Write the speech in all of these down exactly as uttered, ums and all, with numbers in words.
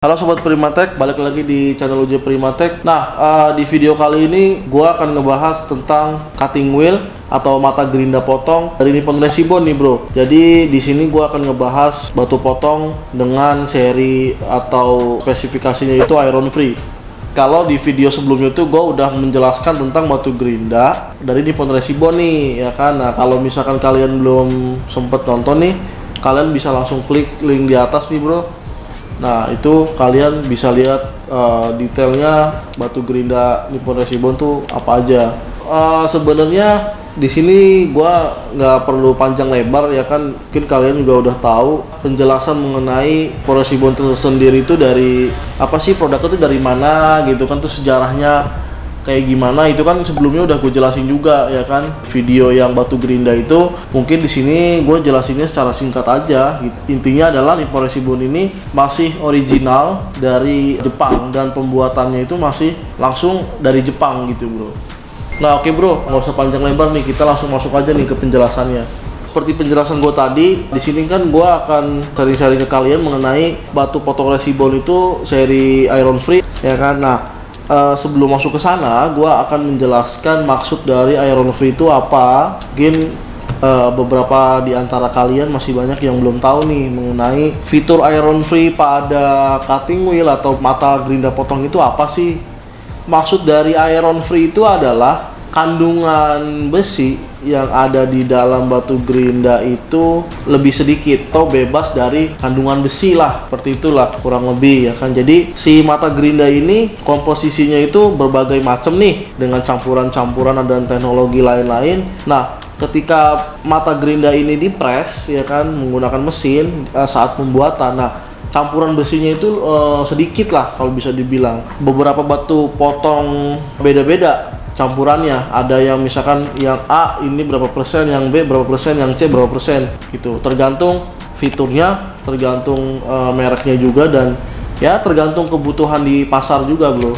Halo Sobat Primatech, balik lagi di channel U J Primatech. Nah, uh, di video kali ini gua akan ngebahas tentang cutting wheel atau mata gerinda potong dari Nippon Resibon nih, Bro. Jadi di sini gua akan ngebahas batu potong dengan seri atau spesifikasinya itu iron free. Kalau di video sebelumnya tuh gue udah menjelaskan tentang batu gerinda dari Nippon Resibon nih, ya kan. Nah, kalau misalkan kalian belum sempet nonton nih, kalian bisa langsung klik link di atas nih, Bro. Nah, itu kalian bisa lihat uh, detailnya batu gerinda Nippon Resibon tuh apa aja. Uh, Sebenarnya di sini gua nggak perlu panjang lebar, ya kan. Mungkin kalian juga udah tahu penjelasan mengenai Nippon Resibon itu sendiri itu dari apa sih, produknya itu dari mana gitu kan, tuh sejarahnya kayak gimana itu kan sebelumnya udah gue jelasin juga, ya kan. Video yang batu gerinda itu mungkin di sini gue jelasinnya secara singkat aja. Intinya adalah Nippon Resibon ini masih original dari Jepang dan pembuatannya itu masih langsung dari Jepang gitu, Bro. Nah, oke, Bro, nggak usah panjang lebar nih, kita langsung masuk aja nih ke penjelasannya. Seperti penjelasan gue tadi, di sini kan gue akan sharing-sharing ke kalian mengenai batu potong Resibon itu seri iron free, ya kan. Nah, Uh, sebelum masuk ke sana, gue akan menjelaskan maksud dari iron free itu apa. Mungkin uh, beberapa di antara kalian masih banyak yang belum tahu nih mengenai fitur iron free pada cutting wheel atau mata gerinda potong itu apa sih. Maksud dari iron free itu adalah kandungan besi yang ada di dalam batu gerinda itu lebih sedikit atau bebas dari kandungan besi lah, seperti itulah kurang lebih, ya kan. Jadi si mata gerinda ini komposisinya itu berbagai macam nih dengan campuran-campuran dan teknologi lain-lain. Nah, ketika mata gerinda ini dipres, ya kan, menggunakan mesin uh, saat pembuatan, nah campuran besinya itu uh, sedikit lah kalau bisa dibilang. Beberapa batu potong beda-beda campurannya, ada yang misalkan yang A ini berapa persen, yang B berapa persen, yang C berapa persen gitu, tergantung fiturnya, tergantung uh, mereknya juga, dan ya tergantung kebutuhan di pasar juga, Bro.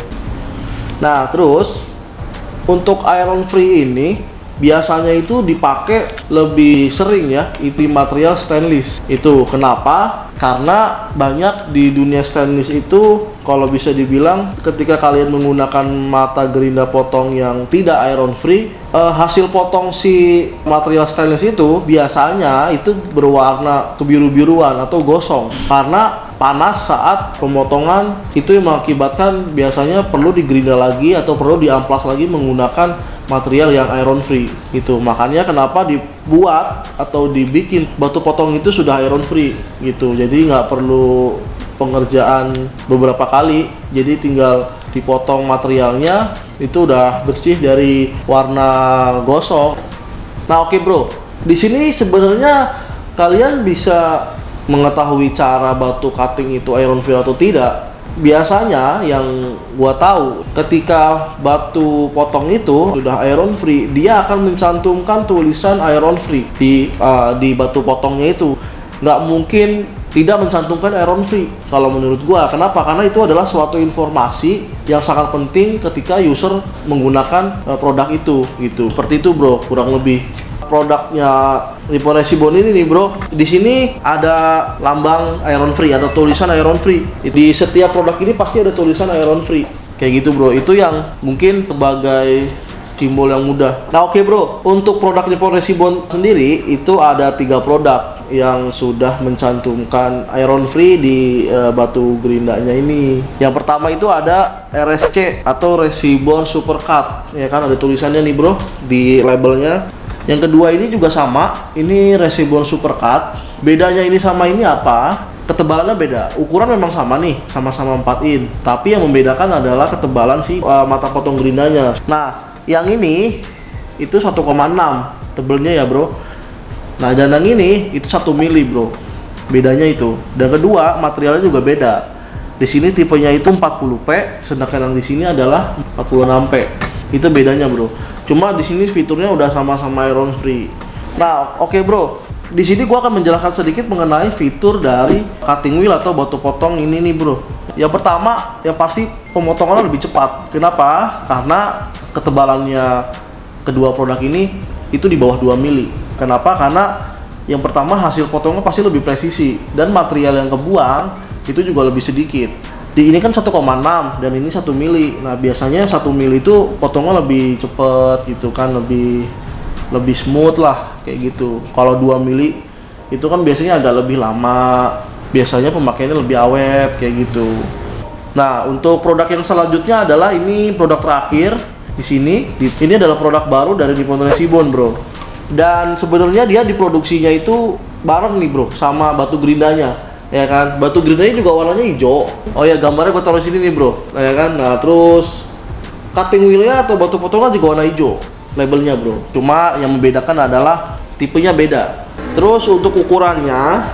Nah, terus untuk iron free ini biasanya itu dipakai lebih sering ya itu material stainless. Itu kenapa? Karena banyak di dunia stainless itu, kalau bisa dibilang ketika kalian menggunakan mata gerinda potong yang tidak iron free, eh, hasil potong si material stainless itu biasanya itu berwarna kebiru-biruan atau gosong karena panas saat pemotongan. Itu yang mengakibatkan biasanya perlu digerinda lagi atau perlu diamplas lagi menggunakan material yang iron free gitu. Makanya kenapa dibuat atau dibikin batu potong itu sudah iron free gitu. Jadi nggak perlu pengerjaan beberapa kali, jadi tinggal dipotong materialnya itu udah bersih dari warna gosong. Nah, oke, Bro, di sini sebenarnya kalian bisa mengetahui cara batu cutting itu iron free atau tidak. Biasanya yang gua tahu, ketika batu potong itu sudah iron free, dia akan mencantumkan tulisan iron free di uh, di batu potongnya itu. Nggak mungkin tidak mencantumkan iron free kalau menurut gua. Kenapa? Karena itu adalah suatu informasi yang sangat penting ketika user menggunakan uh, produk itu gitu. Seperti itu, Bro, kurang lebih. Produknya Nippon Resibon ini nih, Bro, di sini ada lambang iron free atau tulisan iron free. Di setiap produk ini pasti ada tulisan iron free kayak gitu, Bro. Itu yang mungkin sebagai simbol yang mudah. Nah, oke, Bro, untuk produk Nippon Resibon sendiri itu ada tiga produk yang sudah mencantumkan iron free di uh, batu gerindanya ini. Yang pertama itu ada R S C atau Resibon Supercut, ya kan, ada tulisannya nih, Bro, di labelnya. Yang kedua ini juga sama, ini Resibon Supercut. Bedanya ini sama ini apa? Ketebalannya beda. Ukuran memang sama nih, sama-sama empat in. Tapi yang membedakan adalah ketebalan si uh, mata potong gerindanya. Nah, yang ini itu satu koma enam tebelnya, ya, Bro. Nah, dan yang ini itu satu mili, Bro. Bedanya itu. Dan kedua, materialnya juga beda. Di sini tipenya itu empat puluh P, sedangkan yang di sini adalah empat puluh enam P. Itu bedanya, Bro. Cuma di sini fiturnya udah sama-sama iron free. Nah, oke, okay, Bro. Di sini gua akan menjelaskan sedikit mengenai fitur dari cutting wheel atau batu potong ini nih, Bro. Yang pertama, yang pasti pemotongannya lebih cepat. Kenapa? Karena ketebalannya kedua produk ini itu di bawah dua mili. Kenapa? Karena yang pertama hasil potongnya pasti lebih presisi dan material yang kebuang itu juga lebih sedikit. Di ini kan satu koma enam dan ini satu mili. Nah biasanya satu mili itu potongnya lebih cepet gitu kan, lebih lebih smooth lah kayak gitu. Kalau dua mili itu kan biasanya agak lebih lama, biasanya pemakaiannya lebih awet kayak gitu. Nah untuk produk yang selanjutnya adalah ini produk terakhir di sini. Ini adalah produk baru dari Nippon Resibon bro. Dan sebenarnya dia diproduksinya itu bareng nih bro sama batu gerindanya, ya kan. Batu gerindanya juga warnanya hijau. Oh ya gambarnya gue taruh sini nih bro, ya kan. Nah terus cutting wheelnya atau batu potongan juga warna hijau labelnya bro. Cuma yang membedakan adalah tipenya beda. Terus untuk ukurannya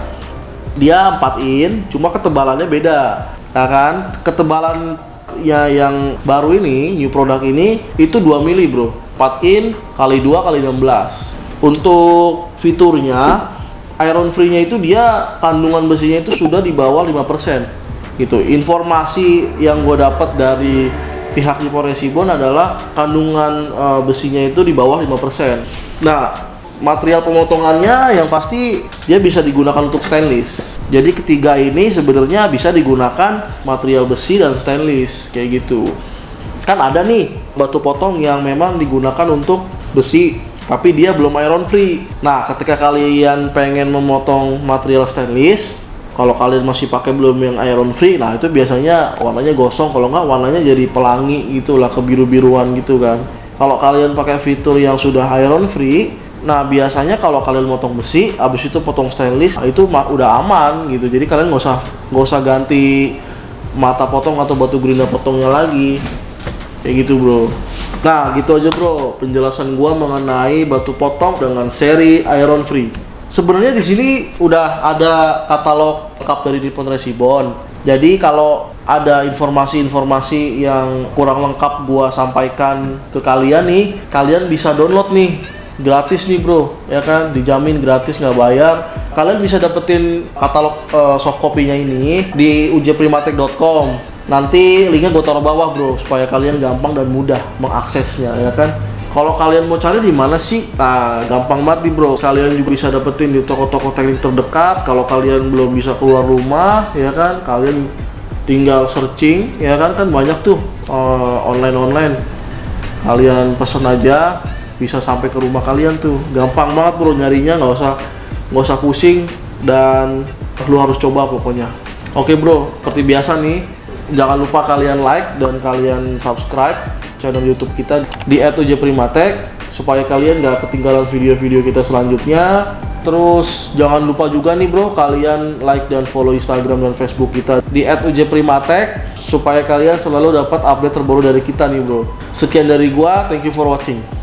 dia empat in, cuma ketebalannya beda. Nah kan, ketebalan ya yang baru ini, new product ini itu dua mili bro. empat in kali dua kali enam belas. Untuk fiturnya iron free-nya itu dia kandungan besinya itu sudah di bawah lima persen gitu. Informasi yang gue dapat dari pihak Nippon Resibon adalah kandungan uh, besinya itu di bawah lima persen. Nah material pemotongannya yang pasti dia bisa digunakan untuk stainless. Jadi ketiga ini sebenarnya bisa digunakan material besi dan stainless kayak gitu. Kan ada nih batu potong yang memang digunakan untuk besi tapi dia belum iron free. Nah ketika kalian pengen memotong material stainless, kalau kalian masih pakai belum yang iron free, nah itu biasanya warnanya gosong, kalau nggak warnanya jadi pelangi gitulah, kebiru-biruan gitu kan. Kalau kalian pakai fitur yang sudah iron free, nah biasanya kalau kalian motong besi, abis itu potong stainless, nah, itu udah aman gitu. Jadi kalian nggak usah nggak usah ganti mata potong atau batu gerinda potongnya lagi, kayak gitu bro. Nah gitu aja bro penjelasan gua mengenai batu potong dengan seri iron free. Sebenarnya di sini udah ada katalog lengkap dari Nippon Resibon. Jadi kalau ada informasi-informasi yang kurang lengkap gua sampaikan ke kalian nih, kalian bisa download nih gratis nih bro, ya kan, dijamin gratis nggak bayar. Kalian bisa dapetin katalog uh, soft copy-nya ini di u j primatech dot com. Nanti linknya gue taruh bawah bro, supaya kalian gampang dan mudah mengaksesnya, ya kan. Kalau kalian mau cari di mana sih? Nah, gampang banget nih bro. Kalian juga bisa dapetin di toko-toko teknik terdekat. Kalau kalian belum bisa keluar rumah, ya kan, kalian tinggal searching, ya kan, kan banyak tuh uh, online-online. Kalian pesen aja, bisa sampai ke rumah kalian tuh. Gampang banget bro nyarinya, nggak usah nggak usah pusing dan lu harus coba pokoknya. Oke bro, seperti biasa nih, jangan lupa kalian like dan kalian subscribe channel YouTube kita di et u j primatech supaya kalian gak ketinggalan video-video kita selanjutnya. Terus jangan lupa juga nih bro, kalian like dan follow Instagram dan Facebook kita di et u j primatech supaya kalian selalu dapat update terbaru dari kita nih bro. Sekian dari gua, thank you for watching.